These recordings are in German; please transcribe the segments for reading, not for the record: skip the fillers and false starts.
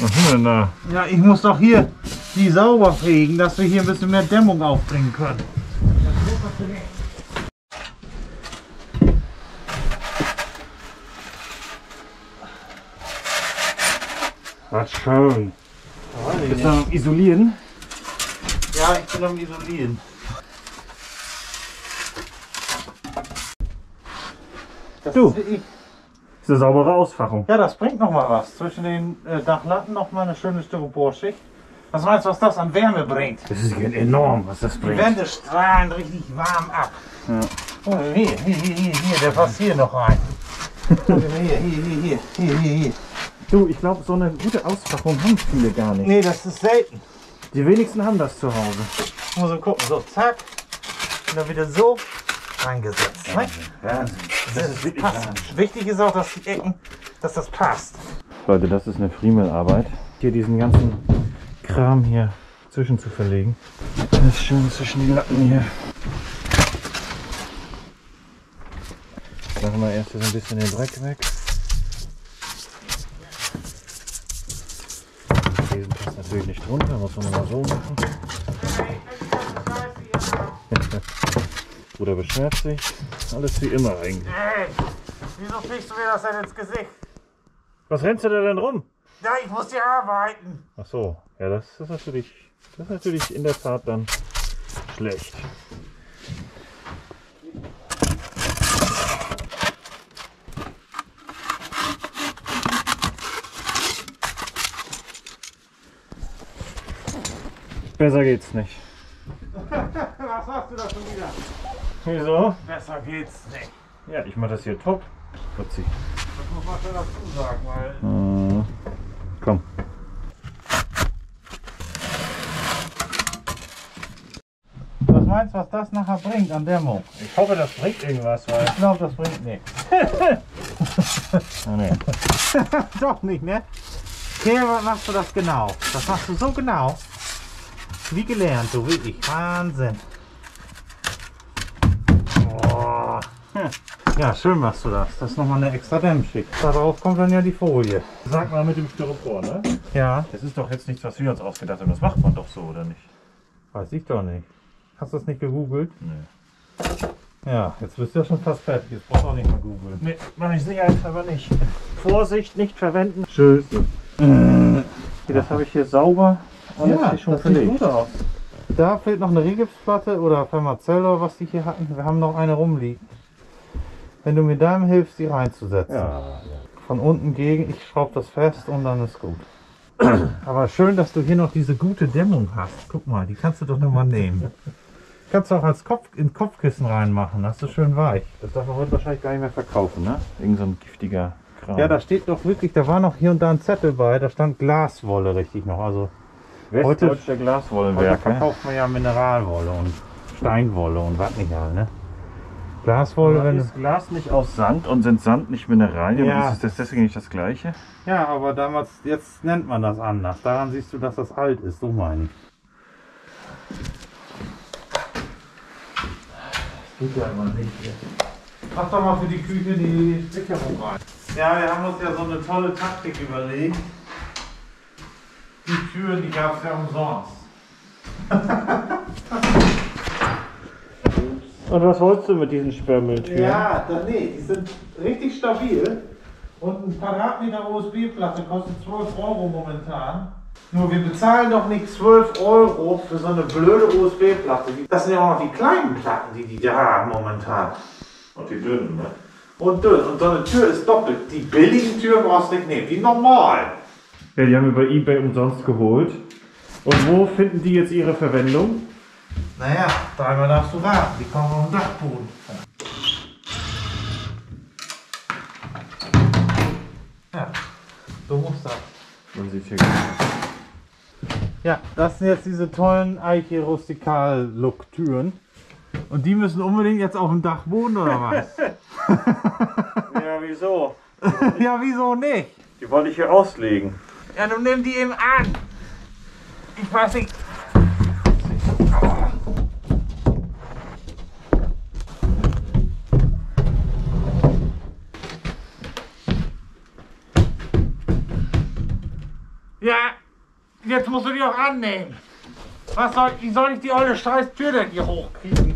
Was ist denn da? Ja, ich muss doch hier die sauber fegen, dass wir hier ein bisschen mehr Dämmung aufbringen können. Was schön. Bist du am Isolieren? Ja, ich bin am Isolieren. Du, ist eine saubere Ausfachung. Ja, das bringt noch mal was. Zwischen den Dachlatten noch mal eine schöne Styroporschicht. Was meinst du, was das an Wärme bringt? Das ist enorm, was das Die bringt. Wände strahlen richtig warm ab. Ja. Oh, hier, der passt hier noch rein. Hier. Du, ich glaube, so eine gute Ausfachung haben viele gar nicht. Nee, das ist selten. Die wenigsten haben das zu Hause. Ich muss so gucken, so zack. Und dann wieder so reingesetzt. Ne? Wahnsinn. Das ist wirklich Passt. Wahnsinn. Wichtig ist auch, dass die Ecken, dass das passt. Leute, das ist eine Friemelarbeit. Hier diesen ganzen Kram hier zwischen zu verlegen. Das ist schön zwischen die Latten hier. Machen wir erst so ein bisschen den Dreck weg. Diesen passt natürlich nicht drunter, muss man mal so machen. Bruder beschwert sich. Alles wie immer eigentlich. Hey, wieso kriegst du mir das denn ins Gesicht? Was rennst du da denn rum? Ja, ich muss hier arbeiten. Ach so, ja, das ist natürlich in der Tat dann schlecht. Besser geht's nicht. Was hast du da schon wieder? Wieso? Besser geht's nicht. Ja, ich mach das hier top. Putzi. Das muss man schon dazu sagen, weil... Komm. Was meinst du, was das nachher bringt an Dämmung? Ich hoffe, das bringt irgendwas, weil... Ich glaube, das bringt nichts. Oh, nee. Doch nicht, ne? Hier machst du das genau. Das machst du so genau. Wie gelernt, so wie ich. Wahnsinn. Oh. Ja, schön machst du das. Das ist nochmal eine extra Dämmschicht. Darauf kommt dann ja die Folie. Sag mal mit dem Styropor, ne? Ja. Das ist doch jetzt nichts, was wir uns ausgedacht haben. Das macht man doch so, oder nicht? Weiß ich doch nicht. Hast du das nicht gegoogelt? Nee. Ja, jetzt bist du ja schon fast fertig. Jetzt brauchst du auch nicht mehr googeln. Nee, mach ich sicherheitshalber nicht. Vorsicht, nicht verwenden. Tschüss. Das habe ich hier sauber. Alles Ja, hier schon das sieht verlegt. gut aus. Da fehlt noch eine Rigipsplatte oder Fermazell oder was die hier hatten. Wir haben noch eine rumliegen. Wenn du mir da hilfst, die reinzusetzen. Ja. Von unten gegen, ich schraube das fest und dann ist gut. Aber schön, dass du hier noch diese gute Dämmung hast. Guck mal, die kannst du doch noch mal nehmen. Kannst du auch als in Kopfkissen reinmachen, das ist schön weich. Das darf man heute wahrscheinlich gar nicht mehr verkaufen, ne? Irgend so ein giftiger Kram. Ja, da steht doch wirklich, da war noch hier und da ein Zettel bei, da stand Glaswolle richtig noch. Also Westdeutsch der heute Glaswollenwerk. verkauft man ja Mineralwolle und Steinwolle und was nicht all, ne? Glaswolle, wenn Ist Glas nicht aus Sand und sind Sand nicht Mineralien? Ja. Ist das deswegen nicht das Gleiche? ja, aber damals, jetzt nennt man das anders. Daran siehst du, dass das alt ist, so meine ich. Das geht ja immer nicht hier. Mach doch mal für die Küche die Sicherung rein. Ja, wir haben uns ja so eine tolle Taktik überlegt. Die Türen, die gab es ja umsonst. Und was wolltest du mit diesen Sperrmülltüren? Ja, nee, die sind richtig stabil. Und ein Quadratmeter USB-Platte kostet 12 Euro momentan. Nur wir bezahlen doch nicht 12 Euro für so eine blöde USB-Platte. Das sind ja auch noch die kleinen Platten, die da haben momentan. Und die dünnen, ne? Und dünn. Und so eine Tür ist doppelt. Die billigen Türen brauchst du nicht nehmen, die normalen. Ja, die haben wir bei eBay umsonst geholt. Und wo finden die jetzt ihre Verwendung? Naja, dreimal darfst du warten. Die kommen auf den Dachboden. Ja, so muss das. Man sieht hier Ja, das sind jetzt diese tollen Eiche Rustikal Look Türen. Und die müssen unbedingt jetzt auf dem Dachboden oder was? Ja, wieso? Ja, wieso nicht? Die wollte ich hier auslegen. Ja, du nimm die eben an. Ich weiß nicht. Ja, jetzt musst du die auch annehmen. Wie soll ich die olle scheiß Tür denn hier hochkriegen?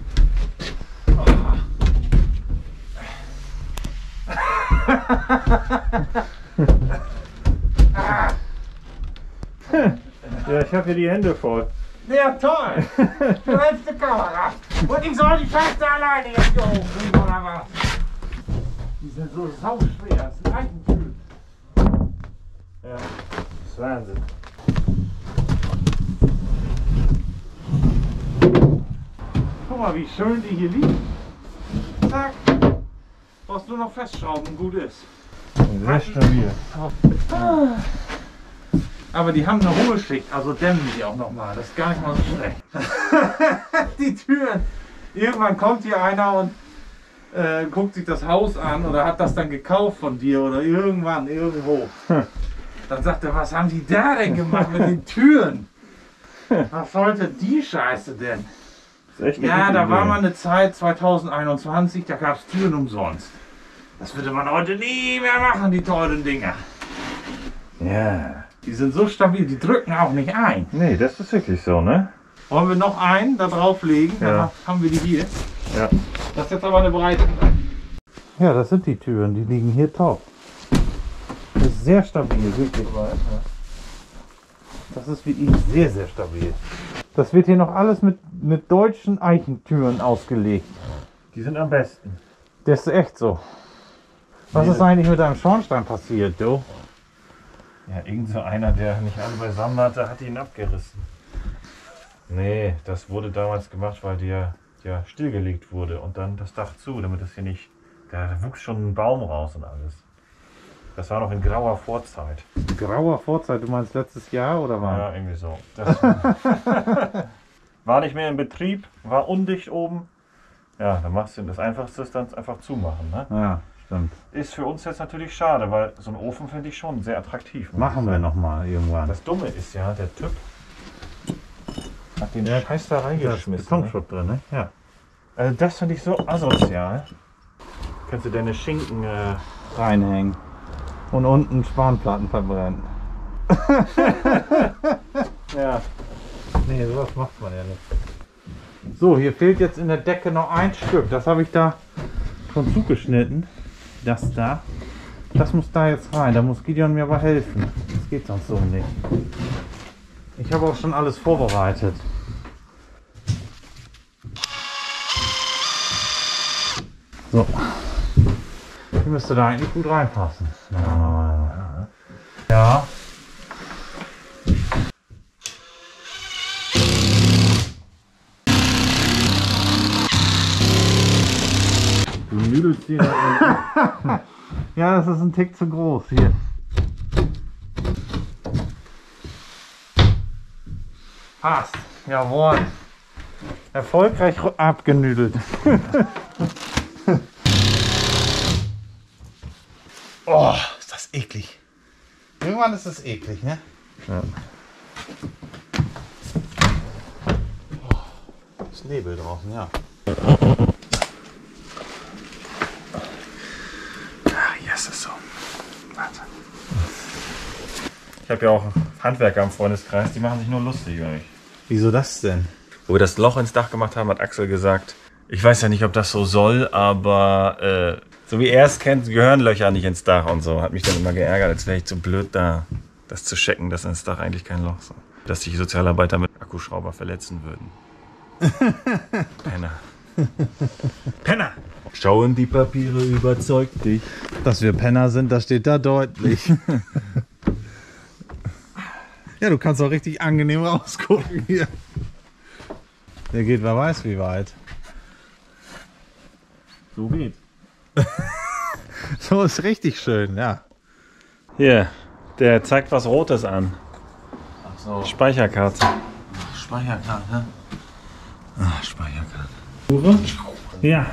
Ja, ich habe hier die Hände voll. Ja, toll. Du hältst die Kamera. Und ich soll die Scheiße alleine jetzt hier hochkriegen, oder was? Die sind so sauschwer. Das ist ein Eichentür. Ja, das ist Wahnsinn. Guck mal, wie schön die hier liegen. Zack. Brauchst nur noch festschrauben und gut ist. Sehr stabil. Aber die haben eine hohe Schicht, also dämmen die auch nochmal. Das ist gar nicht mal so schlecht. Die Türen. Irgendwann kommt hier einer und guckt sich das Haus an oder hat das dann gekauft von dir oder irgendwann, irgendwo. Dann sagt er, was haben die da denn gemacht mit den Türen? Was sollte die Scheiße denn? Ja, da war mal eine Zeit, 2021, da gab es Türen umsonst. Das würde man heute nie mehr machen, die teuren Dinger. Ja. Die sind so stabil, die drücken auch nicht ein. Nee, das ist wirklich so, ne? Wollen wir noch einen da drauflegen? Ja. Dann haben wir die hier. Ja. Das ist jetzt aber eine Breite. Ja, das sind die Türen, die liegen hier top. Das ist sehr stabil, wirklich. Das ist wirklich sehr, sehr stabil. Das wird hier noch alles mit deutschen Eichentüren ausgelegt. Die sind am besten. Das ist echt so. Was ist eigentlich mit deinem Schornstein passiert, du? Ja, irgend so einer, der nicht alle beisammen hatte, hat ihn abgerissen. Nee, das wurde damals gemacht, weil der ja stillgelegt wurde und dann das Dach zu, damit es hier nicht... Da wuchs schon ein Baum raus und alles. Das war noch in grauer Vorzeit. Grauer Vorzeit, du meinst letztes Jahr oder wann? Ja, irgendwie so. Das war nicht mehr in Betrieb, war undicht oben. Ja, dann machst du das Einfachste ist dann einfach zumachen. Ne? Ja, stimmt. Ist für uns jetzt natürlich schade, weil so ein Ofen finde ich schon sehr attraktiv. Machen wir nochmal irgendwann. Das Dumme ist ja, der Typ hat den Ja, Scheiß da Da ist reingeschmissen. Betonschutt drin, ne? Ja. Also das finde ich so asozial. Kannst du deine Schinken... Reinhängen. Und unten Spanplatten verbrennen. ja. Nee, sowas macht man ja nicht. So, hier fehlt jetzt in der Decke noch ein Stück. Das habe ich da schon zugeschnitten. Das da. Das muss da jetzt rein. Da muss Gideon mir aber helfen. Das geht sonst so nicht. Ich habe auch schon alles vorbereitet. So. Die müsste da eigentlich gut reinpassen. Ja. Du nüdelst hier. Ja, das ist ein Tick zu groß hier. Passt. Jawohl. Erfolgreich abgenüdelt. Oh, ist das eklig. Irgendwann ist das eklig, ne? Ja. Ist Nebel draußen, ja. Hier ist es so. Warte. Ich habe ja auch Handwerker im Freundeskreis, die machen sich nur lustig über mich. Wieso das denn? Wo wir das Loch ins Dach gemacht haben, hat Axel gesagt, ich weiß ja nicht, ob das so soll, aber so wie er es kennt, gehören Löcher nicht ins Dach und so. Hat mich dann immer geärgert, als wäre ich zu blöd da, das zu checken, dass ins Dach eigentlich kein Loch soll. Dass sich Sozialarbeiter mit Akkuschrauber verletzen würden. Penner. Penner! Schauen die Papiere überzeugt dich. Dass wir Penner sind, das steht da deutlich. Ja, du kannst auch richtig angenehm rausgucken hier. Der geht, wer weiß wie weit. So geht's. So ist richtig schön, ja. Hier, der zeigt was Rotes an. Ach so. Speicherkarte. Speicherkarte. Ach, Speicherkarte. Ja.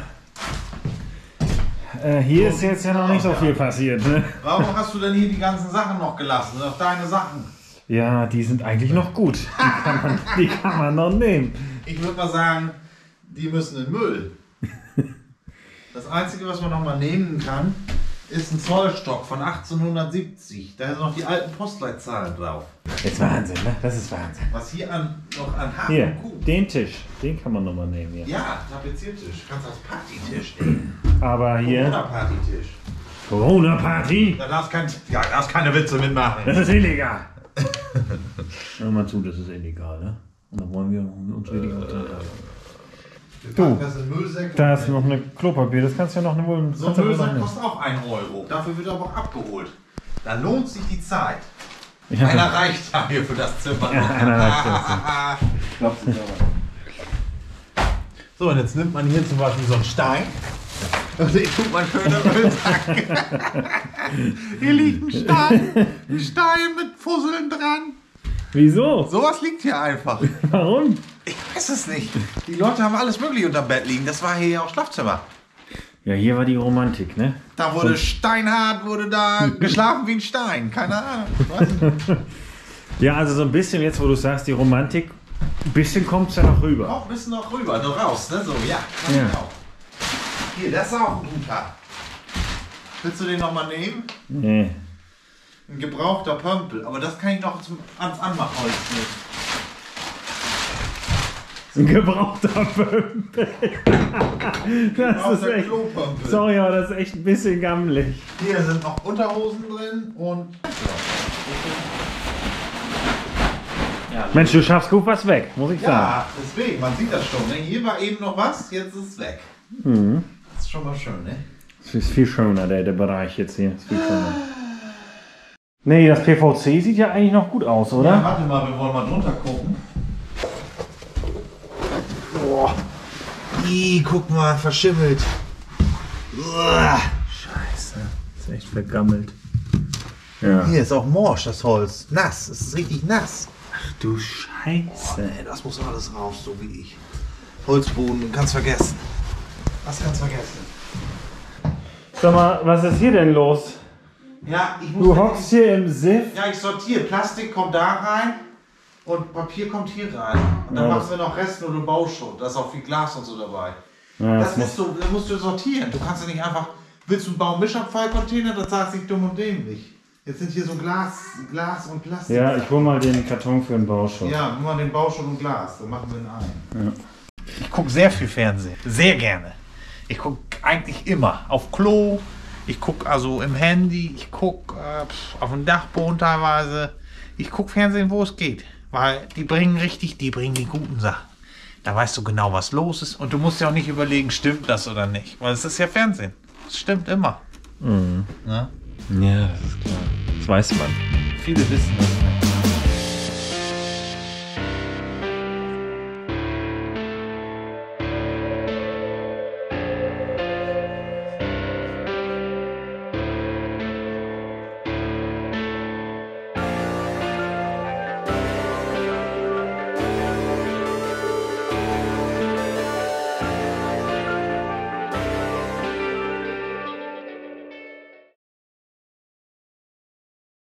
Hier ist jetzt ja noch nicht so viel passiert, ne? Warum hast du denn hier die ganzen Sachen noch gelassen? Das sind doch deine Sachen. Ja, die sind eigentlich noch gut. Die kann man noch nehmen. Ich würde mal sagen, die müssen in den Müll. Das Einzige, was man noch mal nehmen kann, ist ein Zollstock von 1870. Da sind noch die alten Postleitzahlen drauf. Das ist Wahnsinn, ne? Das ist Wahnsinn. Was hier noch an Hafen Hier, und Kuh. den Tisch, den kann man nochmal nehmen hier. Ja, Tapeziertisch. Kannst als Partytisch nehmen. Aber hier, Corona-Partytisch. Corona-Party, Da darfst keine Witze mitmachen. das ist illegal. Hör mal zu, das ist illegal, ne? Und da wollen wir uns richtig Wir Du, packen das in Müllsäcke. Da ist noch eine Klopapier, das kannst du ja noch wohl. So ein Müllsack kostet auch 1 Euro. Dafür wird aber auch abgeholt. Da lohnt sich die Zeit. Ja. Einer reicht da hier für das Zimmer. Ja, einer reicht Glaubst du aber. So, und jetzt nimmt man hier zum Beispiel so einen Stein. Und den tut man schön im Müllsack. Hier liegt ein Stein. Ein Stein mit Fusseln dran. Wieso? Sowas liegt hier einfach. Warum? Ich weiß es nicht. Die Leute haben alles mögliche unterm Bett liegen. Das war hier ja auch Schlafzimmer. Ja, hier war die Romantik, ne? Da wurde steinhart, wurde da geschlafen wie ein Stein. Keine Ahnung. Ich weiß nicht. Ja, also so ein bisschen jetzt, wo du sagst, die Romantik, ein bisschen kommt es ja noch rüber. Auch ein bisschen noch rüber, nur raus, ne? So, ja. Ja. Genau. Hier, das ist auch ein guter. Willst du den nochmal nehmen? Nee. Ein gebrauchter Pömpel, aber das kann ich noch ans Anmachholz nehmen. Ein gebrauchter Pömpel. Das ist echt. Klopömpel. Sorry, aber das ist echt ein bisschen gammelig. Hier sind noch Unterhosen drin und. Ja, Mensch, du schaffst gut was weg, muss ich sagen. ja, deswegen, man sieht das schon. Ne? Hier war eben noch was, jetzt ist es weg. Mhm. Das ist schon mal schön, ne? Das ist viel schöner, der Bereich jetzt hier. Ist viel schöner. Nee, das PVC sieht ja eigentlich noch gut aus, oder? Ja, warte mal, wir wollen mal drunter gucken. Boah. Guck mal, verschimmelt. Uah. Scheiße. Ist echt vergammelt. Ja. Hier ist auch morsch, das Holz. Nass, es ist richtig nass. Ach du Scheiße. Nee, das muss alles raus, so wie ich. Holzboden, kannst vergessen. Was kannst vergessen? Sag mal, was ist hier denn los? Ja, ich muss. Du hockst hier im Siff? Ja, ich sortiere. Plastik kommt da rein und Papier kommt hier rein. Und dann Ja, machen wir noch Resten oder Bauschutt. Da ist auch viel Glas und so dabei. Ja, Das musst du sortieren. Du kannst ja nicht einfach. Willst du einen Baumischabfallcontainer? Das sagt sich dumm und dämlich. Jetzt sind hier so Glas und Plastik. Ja, ich hol mal den Karton für den Bauschutt. Ja, nimm mal den Bauschutt und Glas. Dann machen wir ihn ein. Ja. Ich gucke sehr viel Fernsehen. Sehr gerne. Ich gucke eigentlich immer. Auf Klo. Ich gucke also im Handy. Ich gucke auf dem Dachboden teilweise. Ich gucke Fernsehen, wo es geht. Weil die bringen die guten Sachen. Da weißt du genau, was los ist. Und du musst ja auch nicht überlegen, stimmt das oder nicht. Weil es ist ja Fernsehen. Es stimmt immer. Mhm. Ja? Ja, das ist klar. Das weiß man. Viele wissen das nicht.